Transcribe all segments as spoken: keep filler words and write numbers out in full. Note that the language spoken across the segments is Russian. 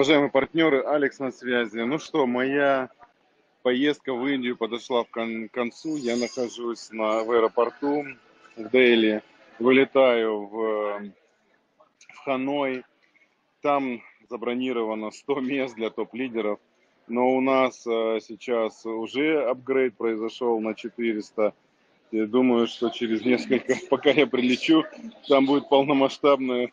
Уважаемые партнеры, Алекс на связи. Ну что, моя поездка в Индию подошла к кон- концу. Я нахожусь на, в аэропорту в Дели. Вылетаю в, э, в Ханой. Там забронировано сто мест для топ-лидеров. Но у нас э, сейчас уже апгрейд произошел на четыреста. Я думаю, что через несколько, пока я прилечу, там будет полномасштабный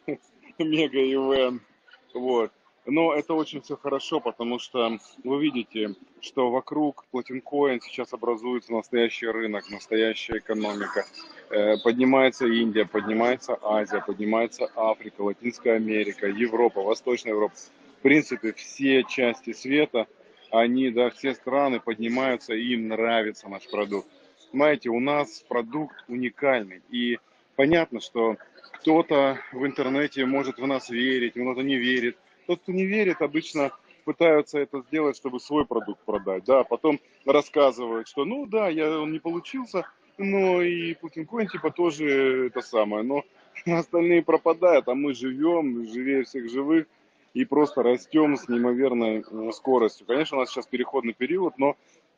мега-ивент. Вот. Но это очень все хорошо, потому что вы видите, что вокруг Platincoin сейчас образуется настоящий рынок, настоящая экономика. Э, Поднимается Индия, поднимается Азия, поднимается Африка, Латинская Америка, Европа, Восточная Европа. В принципе, все части света, они, да, все страны поднимаются, и им нравится наш продукт. Знаете, у нас продукт уникальный. И понятно, что кто-то в интернете может в нас верить, кто-то не верит. Тот, кто не верит, обычно пытаются это сделать, чтобы свой продукт продать. Да, потом рассказывают, что ну да, я, он не получился, но и Путин Coin типа тоже это самое. Но остальные пропадают, а мы живем, живее всех живых и просто растем с неимоверной э, скоростью. Конечно, у нас сейчас переходный период, но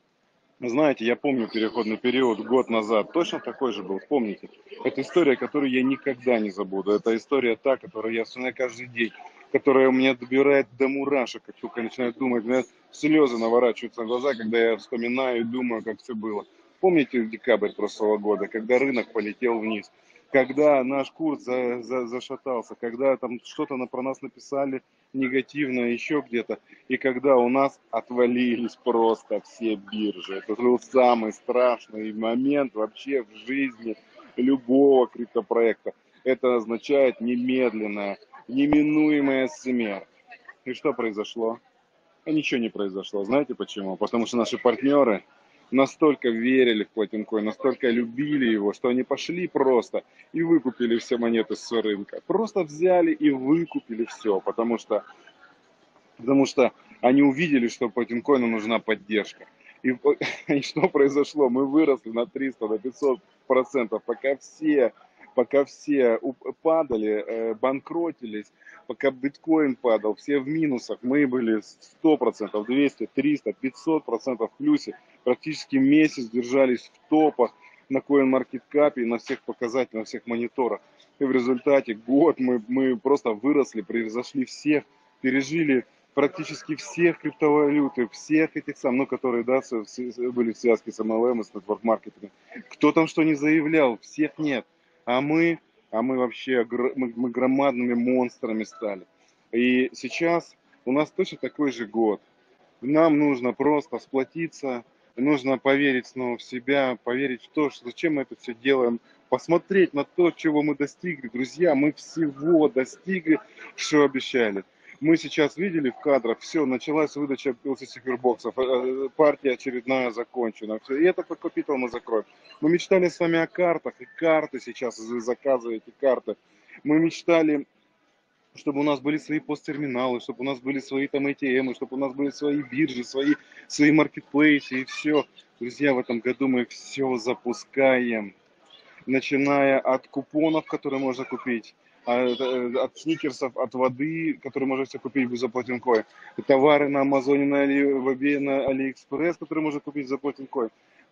знаете, я помню переходный период год назад, точно такой же был, помните? Это история, которую я никогда не забуду. Это история та, которую я вспоминаю каждый день, которая у меня добирает до мурашек, как только я начинаю думать. У меня слезы наворачиваются на глаза, когда я вспоминаю и думаю, как все было. Помните декабрь прошлого года, когда рынок полетел вниз? Когда наш курс за, за, зашатался, когда там что-то на, про нас написали негативно еще где-то, и когда у нас отвалились просто все биржи. Это был самый страшный момент вообще в жизни любого криптопроекта. Это означает немедленная, неминуемая смерть. И что произошло? А ничего не произошло. Знаете почему? Потому что наши партнеры настолько верили в Platincoin, настолько любили его, что они пошли просто и выкупили все монеты с рынка. Просто взяли и выкупили все, потому что Потому что они увидели, что Platincoin нужна поддержка. И, и что произошло? Мы выросли на триста, на пятьсот процентов, пока все, пока все падали, э, банкротились, пока биткоин падал, все в минусах, мы были сто процентов, двести, триста, пятьсот процентов в плюсе. Практически месяц держались в топах на CoinMarketCap и на всех показателях, на всех мониторах. И в результате год мы, мы просто выросли, превзошли всех, пережили практически всех криптовалюты, всех этих сам, ну, которые, да, были в связке с эм эл эм и с network маркетингом. Кто там что не заявлял, всех нет. А мы, а мы вообще, мы, мы громадными монстрами стали. И сейчас у нас точно такой же год. Нам нужно просто сплотиться, нужно поверить снова в себя, поверить в то, что зачем мы это все делаем, посмотреть на то, чего мы достигли. Друзья, мы всего достигли, что обещали. Мы сейчас видели в кадрах, все, началась выдача пи эл си-супербоксов, партия очередная закончена. Все, и этот капитал мы закроем. Мы мечтали с вами о картах, и карты сейчас, вы заказываете карты. Мы мечтали, чтобы у нас были свои посттерминалы, чтобы у нас были свои там эй ти эм, чтобы у нас были свои биржи, свои, свои маркетплейсы и все. Друзья, в этом году мы все запускаем, начиная от купонов, которые можно купить, от, от сникерсов, от воды, которые можно все купить за Platincoin, товары на Амазоне, на Алибабе, на Алиэкспресс, которые можно купить за Platincoin.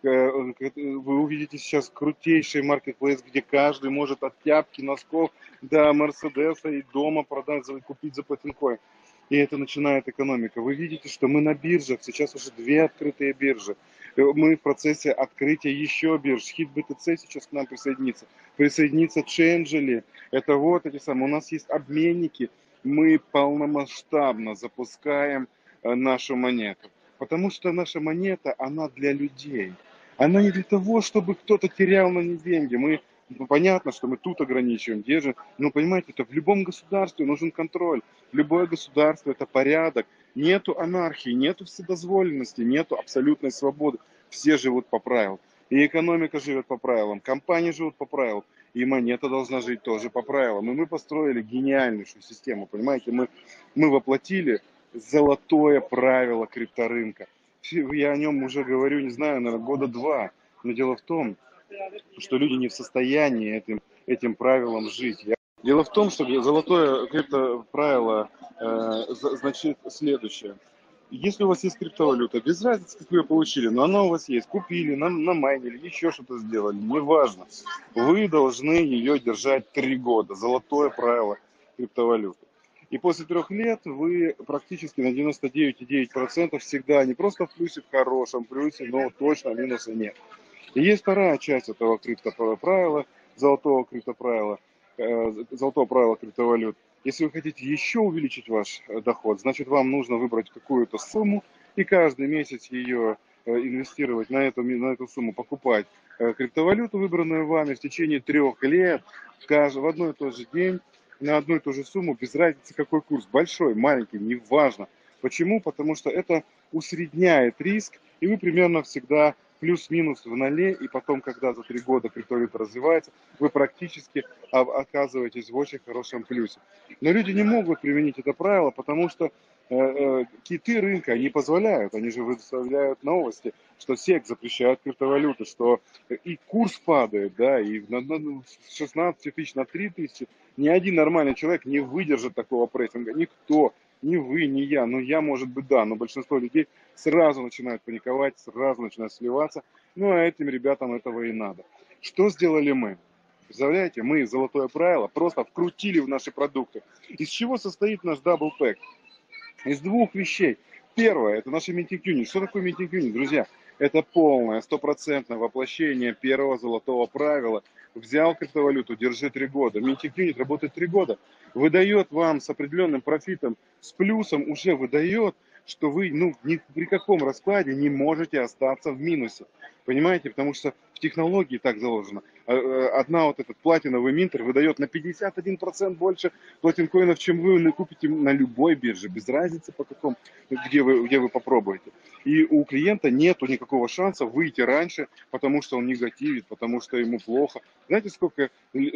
Вы увидите сейчас крутейший маркетплейс, где каждый может от тяпки, носков до Мерседеса и дома продать, купить за Platincoin. И это начинает экономика. Вы видите, что мы на биржах, сейчас уже две открытые биржи. Мы в процессе открытия еще бирж. Хит би ти си сейчас к нам присоединится. Присоединится Changelly. Это вот эти самые. У нас есть обменники. Мы полномасштабно запускаем нашу монету. Потому что наша монета, она для людей. Она не для того, чтобы кто-то терял на ней деньги. Мы, ну, понятно, что мы тут ограничиваем, держим. Но понимаете, это в любом государстве нужен контроль. Любое государство — это порядок. Нету анархии, нету вседозволенности, нету абсолютной свободы. Все живут по правилам. И экономика живет по правилам, компании живут по правилам. И монета должна жить тоже по правилам. И мы построили гениальнейшую систему, понимаете? Мы, мы воплотили золотое правило крипторынка. Я о нем уже говорю, не знаю, наверное, года два. Но дело в том, что люди не в состоянии этим, этим правилам жить. Дело в том, что золотое крипто правило Э, за- Значит, следующее. Если у вас есть криптовалюта, без разницы, как вы ее получили, но она у вас есть, купили, на, намайнили, еще что-то сделали, неважно. Вы должны ее держать три года. Золотое правило криптовалюты. И после трех лет вы практически на девяносто девять и девять десятых процента всегда не просто в плюсе, в хорошем плюсе, но точно минуса нет. И есть вторая часть этого криптоправила, золотого криптоправила, э, золотого правила криптовалют. Если вы хотите еще увеличить ваш э, доход, значит вам нужно выбрать какую-то сумму и каждый месяц ее э, инвестировать на эту, на эту сумму, покупать э, криптовалюту, выбранную вами в течение трех лет, каждый, в одной и тот же день, на одну и ту же сумму, без разницы какой курс, большой, маленький, неважно. Почему? Потому что это усредняет риск, и вы примерно всегда плюс-минус в ноле, и потом, когда за три года криптовалюта развивается, вы практически оказываетесь в очень хорошем плюсе. Но люди не могут применить это правило, потому что э, э, киты рынка не позволяют, они же выставляют новости, что сек запрещает криптовалюты, что и курс падает, да, и на, на, с шестнадцати тысяч на три тысячи. Ни один нормальный человек не выдержит такого прессинга, никто. Ни вы, ни я. Ну, я, может быть, да, но большинство людей сразу начинают паниковать, сразу начинают сливаться. Ну, а этим ребятам этого и надо. Что сделали мы? Представляете, мы золотое правило просто вкрутили в наши продукты. Из чего состоит наш дабл пэк? Из двух вещей. Первое, это наши митинг юнит. Что такое митинг юнит, друзья? Это полное, стопроцентное воплощение первого золотого правила. Взял криптовалюту, держи три года. Митинг юнит работает три года. Выдает вам с определенным профитом, с плюсом уже выдает, что вы ну, ни при каком раскладе не можете остаться в минусе. Понимаете? Потому что в технологии так заложено. Одна вот этот платиновый минтер выдает на пятьдесят один процент больше платинкоинов, чем вы купите на любой бирже, без разницы по какому, где вы, где вы попробуете. И у клиента нету никакого шанса выйти раньше, потому что он негативит, потому что ему плохо. Знаете, сколько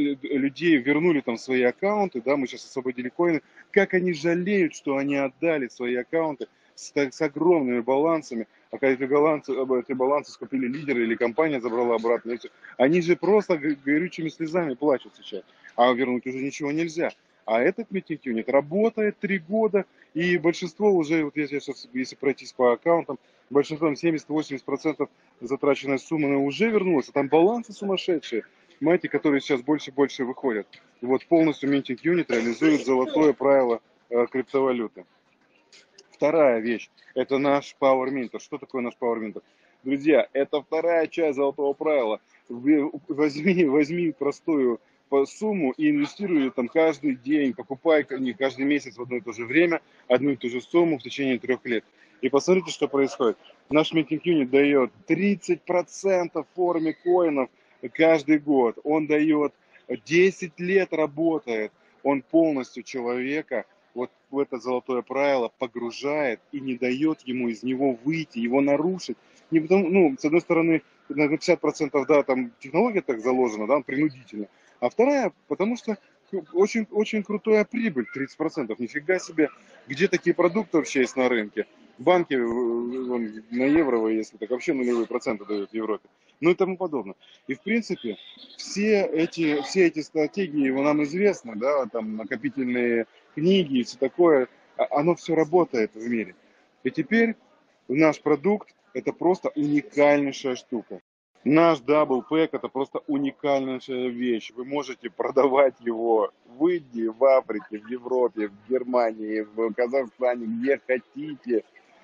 людей вернули там свои аккаунты, да, мы сейчас освободили коины, как они жалеют, что они отдали свои аккаунты с, с огромными балансами, а когда эти балансы, эти балансы скупили лидеры или компания забрала обратно, они же просто горючими слезами плачут сейчас, а вернуть уже ничего нельзя. А этот митинг юнит работает три года, и большинство уже, вот если, сейчас, если пройтись по аккаунтам, большинство семьдесят-восемьдесят процентов затраченной суммы уже вернулось, а там балансы сумасшедшие, понимаете, которые сейчас больше и больше выходят. И вот полностью митинг юнит реализует золотое правило э, криптовалюты. Вторая вещь, это наш Power Minter. Что такое наш Power Minter? Друзья, это вторая часть золотого правила. Возьми, возьми простую сумму и инвестируй ее там каждый день, покупай не каждый месяц в одно и то же время, одну и ту же сумму в течение трех лет. И посмотрите, что происходит. Наш митинг юнит дает тридцать процентов в форме коинов каждый год. Он дает десять лет работает. Он полностью человека вот в это золотое правило погружает и не дает ему из него выйти, его нарушить. Не потому, ну, с одной стороны, на пятьдесят процентов, да, там технология так заложена, да, принудительно. А вторая, потому что очень, очень крутая прибыль, тридцать процентов. Нифига себе, где такие продукты вообще есть на рынке? Банки вон, на евро, если так, вообще нулевые проценты дают в Европе. Ну и тому подобное. И в принципе, все эти, все эти стратегии нам известны, да, там накопительные книги и все такое, оно все работает в мире. И теперь наш продукт это просто уникальнейшая штука. Наш дабл пэк это просто уникальнейшая вещь. Вы можете продавать его в Индии, в Африке, в Европе, в Германии, в Казахстане, где хотите.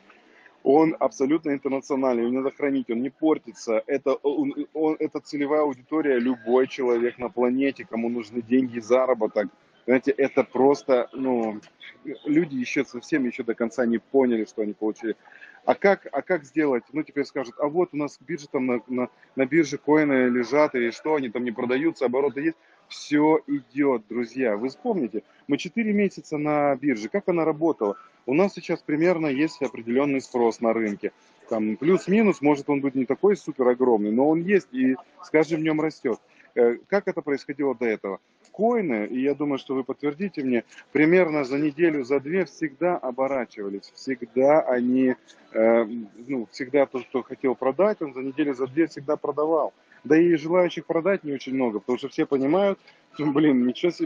Он абсолютно интернациональный, его не надо хранить, он не портится. Это, он, он, это целевая аудитория, любой человек на планете, кому нужны деньги и заработок. Знаете, это просто, ну, люди еще совсем еще до конца не поняли, что они получили. А как, а как сделать? Ну, теперь скажут, а вот у нас биржа там на, на, на бирже коины лежат, и что, они там не продаются, обороты есть. Все идет, друзья. Вы вспомните, мы четыре месяца на бирже, как она работала? У нас сейчас примерно есть определенный спрос на рынке. Там плюс-минус, может он быть не такой супер огромный, но он есть и с каждым днем растет. Как это происходило до этого? Коины, и я думаю, что вы подтвердите мне, примерно за неделю, за две всегда оборачивались. Всегда они, э, ну, всегда тот, кто хотел продать, он за неделю, за две всегда продавал. Да и желающих продать не очень много, потому что все понимают, блин, ничего себе,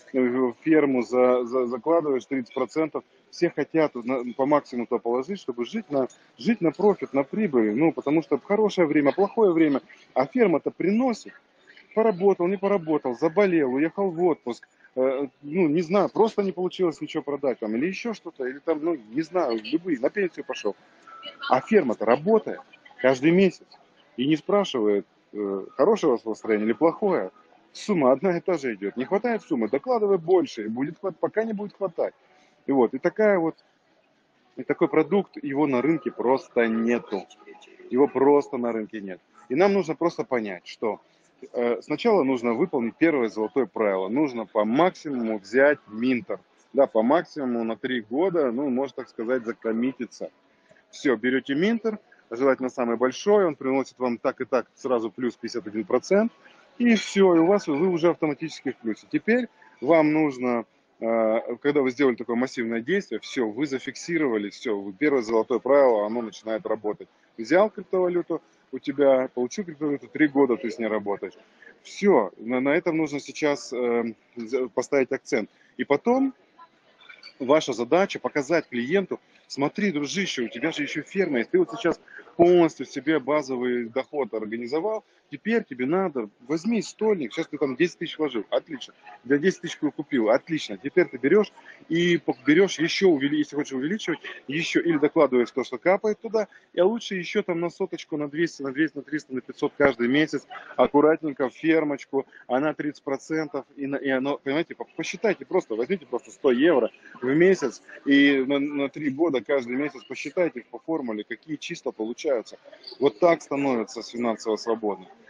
в ферму за, за, закладываешь тридцать процентов, все хотят на- по максимуму то положить, чтобы жить на, жить на профит, на прибыли, ну, потому что хорошее время, плохое время, а ферма-то приносит. Поработал, не поработал, заболел, уехал в отпуск, э, ну, не знаю, просто не получилось ничего продать там, или еще что-то, или там, ну, не знаю, любые, на пенсию пошел. А ферма-то работает каждый месяц и не спрашивает, э, хорошее у вас настроение или плохое. Сумма одна и та же идет. Не хватает суммы, докладывай больше, и будет хват- пока не будет хватать. И вот, и такая вот, и такой продукт, его на рынке просто нету. Его просто на рынке нет. И нам нужно просто понять, что э, сначала нужно выполнить первое золотое правило. Нужно по максимуму взять минтер. Да, по максимуму на три года, ну, можно так сказать, закоммититься. Все, берете минтер, желательно самый большой, он приносит вам так и так сразу плюс пятьдесят один процент, и все, и у вас вы уже автоматически в плюсе. Теперь вам нужно, э, когда вы сделали такое массивное действие, все, вы зафиксировали, все, первое золотое правило, оно начинает работать. Взял криптовалюту, у тебя, получил криптовалюту, три года ты с ней работаешь. Все, на, на этом нужно сейчас э, поставить акцент. И потом ваша задача показать клиенту: смотри, дружище, у тебя же еще ферма есть, ты вот сейчас полностью себе базовый доход организовал, теперь тебе надо, возьми стольник, сейчас ты там десять тысяч вложил, отлично, для десять тысяч купил, отлично, теперь ты берешь и берешь еще, если хочешь увеличивать, еще или докладываешь то, что капает туда, и лучше еще там на соточку, на двести, на двести, на триста, на пятьсот каждый месяц, аккуратненько в фермочку, она тридцать процентов, и, на, и оно, понимаете, посчитайте просто, возьмите просто сто евро, в месяц, и на, на три года каждый месяц посчитайте по формуле, какие числа получаются. Вот так становится финансово свободным.